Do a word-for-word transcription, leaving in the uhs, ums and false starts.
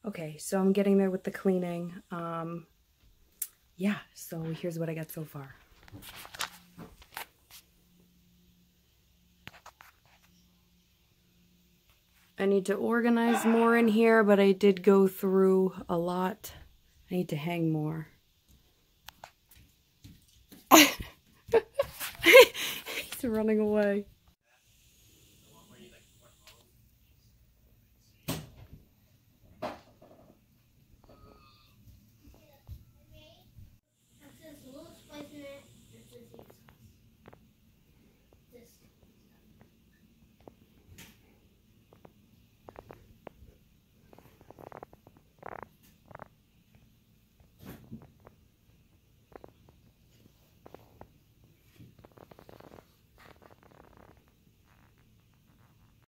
Okay, so I'm getting there with the cleaning. Um, yeah, so here's what I got so far. I need to organize more in here, but I did go through a lot. I need to hang more. He's running away.